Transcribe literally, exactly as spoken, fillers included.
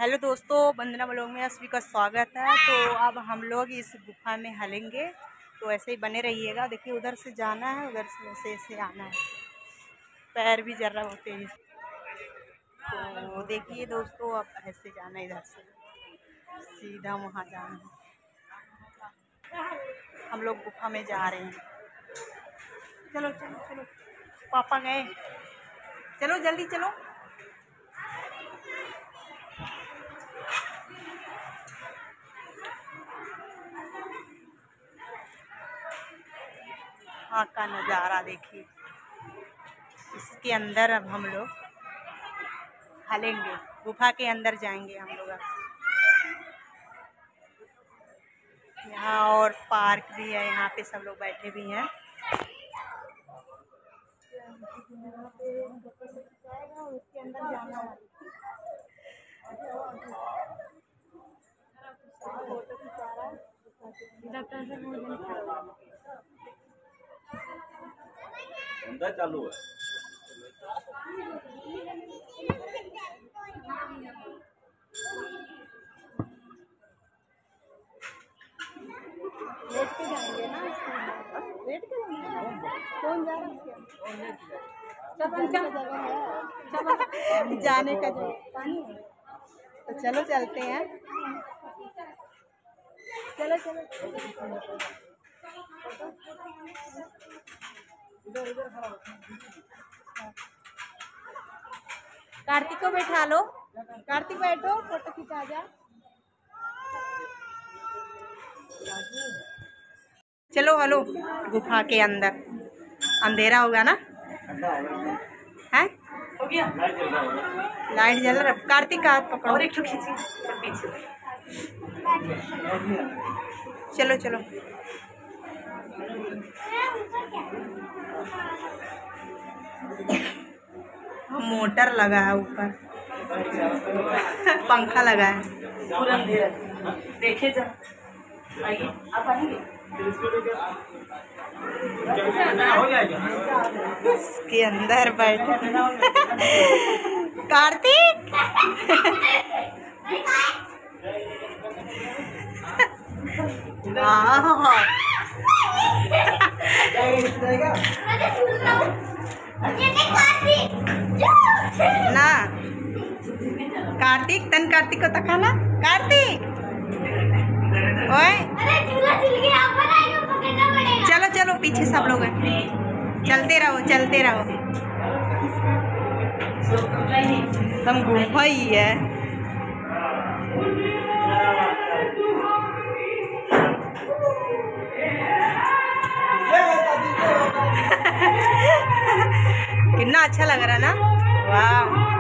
Hello दोस्तों, वंदना blog में आप सभी का स्वागत है। तो अब हम लोग इस गुफा में हलेंगे, तो ऐसे ही बने रहिएगा। देखिए उधर से जाना है, उधर से ऐसे ऐसे आना है, पैर भी जर्रा होते हैं। तो देखिए दोस्तों, अब ऐसे जाना है, इधर से सीधा वहाँ जाना है। हम लोग गुफा में जा रहे हैं। चलो चलो चलो, पापा गए, चलो जल्दी चलो। वहाँ का नज़ारा देखिए। इसके अंदर अब हम लोग हलेंगे, गुफा के अंदर जाएंगे हम लोग। यहाँ और पार्क भी है, यहाँ पे सब लोग बैठे भी हैं। उसके अंदर जाना है। चालू है। लेट के जाएंगे ना, लेट के जाएंगे। कौन जा रहा है? जाने का जो पानी है, तो चलो चलते हैं। चलो चलो कार्तिक को बैठा लो, कार्तिक बैठो, फोटो खिंचा जा। चलो हलो गुफा के अंदर। अंधेरा होगा ना, है हो गया, लाइट जल रहा। कार्तिक का हाथ पकड़ो और एक ठो खींची पीछे। चलो चलो मोटर लगा है ऊपर, पंखा लगा है। पूरा अंधेरा देखे जा, आइए आप आएंगे। इसके अंदर बैठे कार्तिक। ना कार्तिक, तन कार्तिक को तकाना। कार्तिक ओए, चलो चलो पीछे सब लोग हैं, चलते रहो चलते रहो। हम गुफा ही है। कितना अच्छा लग रहा ना, वाह।